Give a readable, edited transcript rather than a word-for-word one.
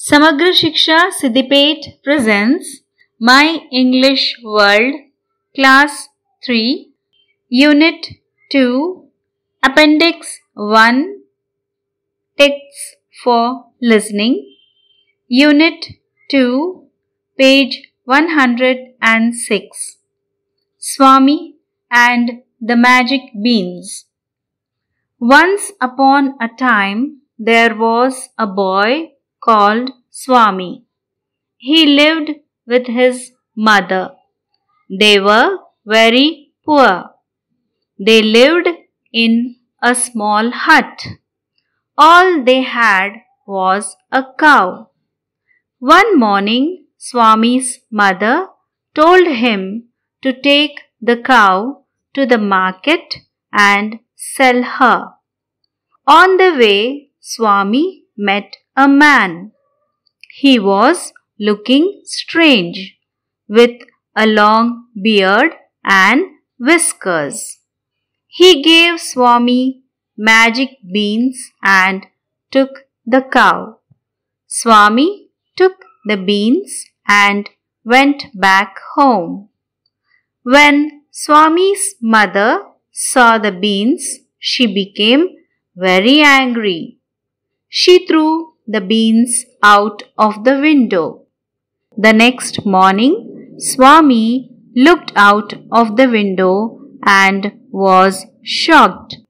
Samagra Shiksha Siddipet presents My English World, Class 3, Unit 2, Appendix 1, Texts for Listening, Unit 2, page 106, Swami and the Magic Beans. Once upon a time, there was a boy called Swami. He lived with his mother. They were very poor. They lived in a small hut. All they had was a cow. One morning, Swami's mother told him to take the cow to the market and sell her. On the way, Swami met a man. He was looking strange, with a long beard and whiskers. He gave Swami magic beans and took the cow. Swami took the beans and went back home. When Swami's mother saw the beans, she became very angry. She threw the beans out of the window. The next morning, Swami looked out of the window and was shocked.